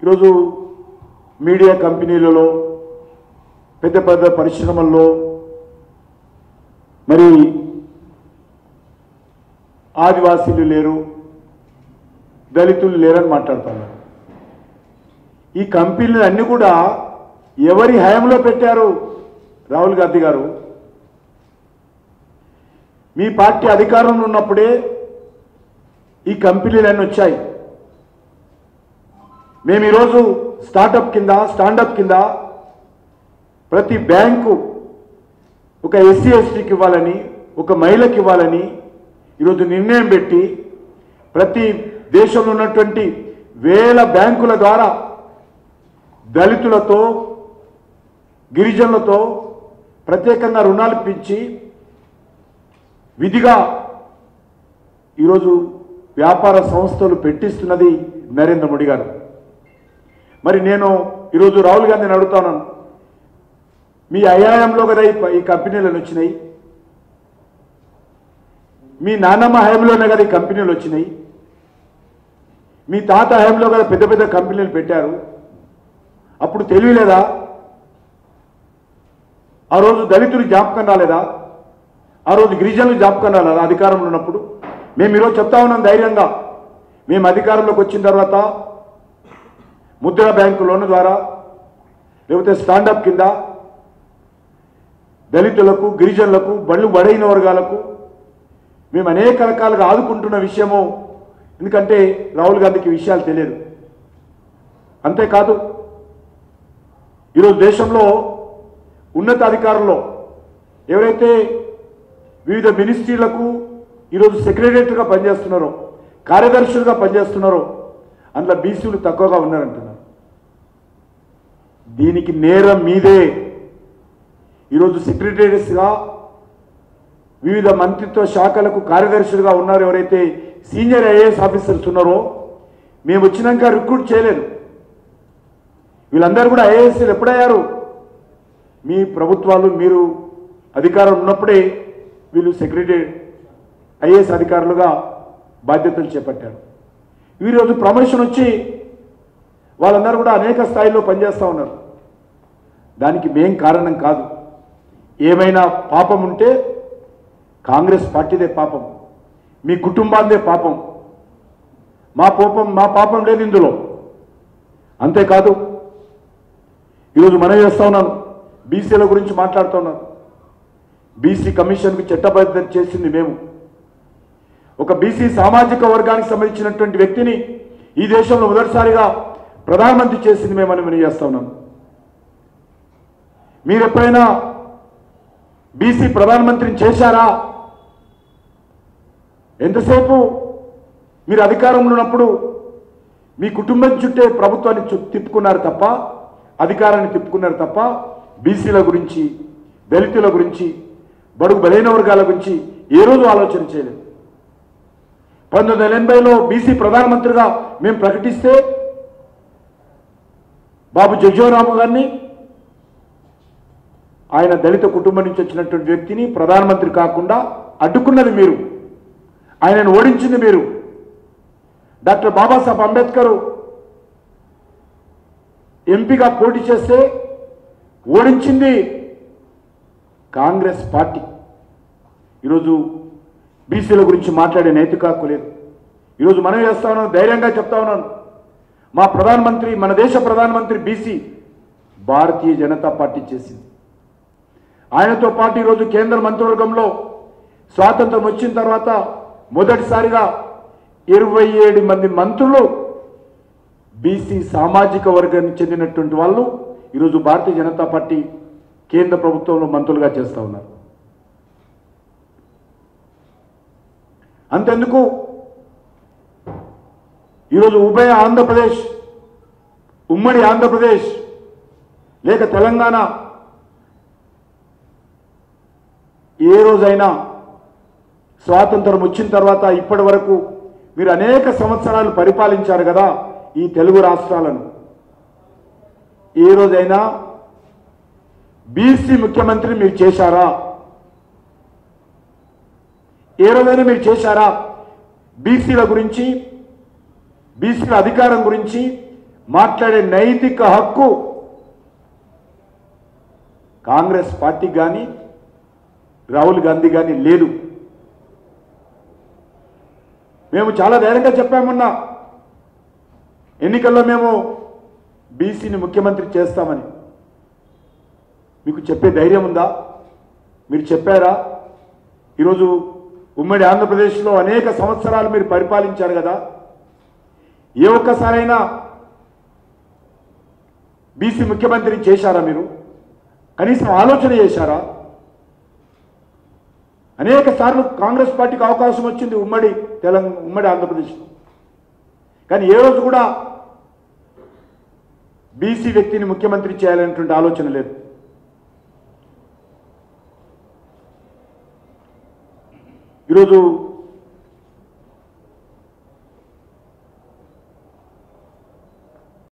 ఈరోజు మీడియా కంపెనీలలో పెద్ద పెద్ద పరిశ్రమల్లో మరి ఆదివాసీలు లేరు, దళితులు లేరని మాట్లాడుతున్నారు. ఈ కంపెనీలు అన్నీ కూడా ఎవరి హయాంలో పెట్టారు? రాహుల్ గాంధీ గారు మీ పార్టీ అధికారంలో ఉన్నప్పుడే ఈ కంపెనీలన్నీ వచ్చాయి. మేము ఈరోజు స్టాండప్ కింద ప్రతి బ్యాంకు ఒక ఎస్సీ ఎస్టీకి ఇవ్వాలని, ఒక మహిళకి ఇవ్వాలని ఈరోజు నిర్ణయం పెట్టి ప్రతి దేశంలో ఉన్నటువంటి వేల బ్యాంకుల ద్వారా దళితులతో గిరిజనులతో ప్రత్యేకంగా రుణాలు ఇప్పించి విధిగా ఈరోజు వ్యాపార సంస్థలు పెట్టిస్తున్నది నరేంద్ర మోడీ గారు. మరి నేను ఈరోజు రాహుల్ గాంధీని అడుగుతాను, మీ హయాంలో కదా ఈ కంపెనీలను వచ్చినాయి, మీ నాన్నమ్మ హయాంలోనే కదా ఈ కంపెనీలు వచ్చినాయి, మీ తాత హయాంలో కదా పెద్ద పెద్ద కంపెనీలు పెట్టారు. అప్పుడు తెలియలేదా? ఆ రోజు దళితులు జ్ఞాపకం రాలేదా? ఆ రోజు గిరిజనులు జ్ఞాపకం రాలేదా అధికారంలో ఉన్నప్పుడు? మేము ఈరోజు చెప్తా ఉన్నాం ధైర్యంగా, మేము అధికారంలోకి వచ్చిన తర్వాత ముద్రా బ్యాంకు లోన్ ద్వారా లేకపోతే స్టాండప్ కింద దళితులకు గిరిజనులకు బడుగైన వర్గాలకు మేము అనేక రకాలుగా ఆదుకుంటున్న విషయము. ఎందుకంటే రాహుల్ గాంధీకి విషయాలు తెలియదు. అంతేకాదు ఈరోజు దేశంలో ఉన్నతాధికారుల్లో ఎవరైతే వివిధ మినిస్ట్రీలకు ఈరోజు సెక్రటరీగా పనిచేస్తున్నారో, కార్యదర్శులుగా పనిచేస్తున్నారో అందులో బీసీలు తక్కువగా ఉన్నారంటున్నారు. దీనికి నేరం మీదే. ఈరోజు సెక్రటరీస్గా వివిధ మంత్రిత్వ శాఖలకు కార్యదర్శులుగా ఉన్నారు ఎవరైతే సీనియర్ ఐఏఎస్ ఆఫీసర్స్ ఉన్నారో, మేము వచ్చినాక రిక్రూట్ చేయలేదు. వీళ్ళందరూ కూడా ఐఏఎస్లు ఎప్పుడయ్యారు? మీ ప్రభుత్వాలు మీరు అధికారం ఉన్నప్పుడే వీళ్ళు సెక్రటరీ ఐఏఎస్ అధికారులుగా బాధ్యతలు చేపట్టారు. ఈరోజు ప్రమోషన్ వచ్చి వాళ్ళందరూ కూడా అనేక స్థాయిలో పనిచేస్తూ ఉన్నారు. దానికి మేం కారణం కాదు. ఏమైనా పాపం ఉంటే కాంగ్రెస్ పార్టీదే పాపం, మీ కుటుంబాందే పాపం. మా పాపం లేదు ఇందులో. అంతేకాదు ఈరోజు మనం చేస్తూ ఉన్నాను, బీసీల గురించి మాట్లాడుతూ ఉన్నాను. బీసీ కమిషన్కి చట్టబద్ధత చేసింది మేము. ఒక బీసీ సామాజిక వర్గానికి సంబంధించినటువంటి వ్యక్తిని ఈ దేశంలో మొదటిసారిగా ప్రధానమంత్రి చేసింది మేమని మనం చేస్తూ ఉన్నాను. మీరు ఎప్పుడైనా బీసీ ప్రధానమంత్రిని చేశారా? ఎంతసేపు మీరు అధికారంలో ఉన్నప్పుడు మీ కుటుంబం చుట్టే ప్రభుత్వాన్ని తిప్పుకున్నారు తప్ప, అధికారాన్ని తిప్పుకున్నారు తప్ప బీసీల గురించి, దళితుల గురించి, బడుగు బలైన వర్గాల గురించి ఏ రోజు ఆలోచన చేయలేదు. 1980లో బీసీ ప్రధానమంత్రిగా మేము ప్రకటిస్తే బాబు జగ్జీవన్ గారిని, ఆయన దళిత కుటుంబం నుంచి వచ్చినటువంటి వ్యక్తిని ప్రధానమంత్రి కాకుండా అడ్డుకున్నది మీరు, ఆయనను ఓడించింది మీరు. డాక్టర్ బాబాసాహెబ్ అంబేద్కర్ ఎంపీగా పోటీ చేస్తే ఓడించింది కాంగ్రెస్ పార్టీ. ఈరోజు బీసీల గురించి మాట్లాడే నైతిక హక్కు లేదు. ఈరోజు మనం చేస్తా ఉన్నాను, ధైర్యంగా చెప్తా ఉన్నాను, మా ప్రధానమంత్రి, మన దేశ ప్రధానమంత్రి బీసీ భారతీయ జనతా పార్టీ చేసింది. ఆయనతో పాటు ఈరోజు కేంద్ర మంత్రివర్గంలో స్వాతంత్రం వచ్చిన తర్వాత మొదటిసారిగా 27 మంది మంత్రులు బీసీ సామాజిక వర్గానికి చెందినటువంటి వాళ్ళు ఈరోజు భారతీయ జనతా పార్టీ కేంద్ర ప్రభుత్వంలో మంత్రులుగా చేస్తూ ఉన్నారు. అంతెందుకు ఈరోజు ఉభయ ఆంధ్రప్రదేశ్, ఉమ్మడి ఆంధ్రప్రదేశ్ లేక తెలంగాణ ఏ రోజైనా స్వాతంత్రం వచ్చిన తర్వాత ఇప్పటి వరకు మీరు అనేక సంవత్సరాలు పరిపాలించారు కదా ఈ తెలుగు రాష్ట్రాలను, ఏ రోజైనా బీసీ ముఖ్యమంత్రిని మీరు చేశారా? ఏ రోజైనా మీరు చేశారా? బీసీల గురించి, బీసీల అధికారం గురించి మాట్లాడే నైతిక హక్కు కాంగ్రెస్ పార్టీ కానీ రాహుల్ గాంధీ కానీ లేదు. మేము చాలా ధైర్యంగా చెప్పామన్నా ఎన్నికల్లో మేము బీసీని ముఖ్యమంత్రి చేస్తామని. మీకు చెప్పే ధైర్యం ఉందా? మీరు చెప్పారా? ఈరోజు ఉమ్మడి ఆంధ్రప్రదేశ్లో అనేక సంవత్సరాలు మీరు పరిపాలించారు కదా, ఏ ఒక్కసారైనా బీసీ ముఖ్యమంత్రి చేశారా? మీరు కనీసం ఆలోచన చేశారా? అనేక సార్లు కాంగ్రెస్ పార్టీకి అవకాశం వచ్చింది ఉమ్మడి ఆంధ్రప్రదేశ్లో, కానీ ఏ రోజు కూడా బీసీ వ్యక్తిని ముఖ్యమంత్రి చేయాలనేటువంటి ఆలోచన లేదు. ఈరోజు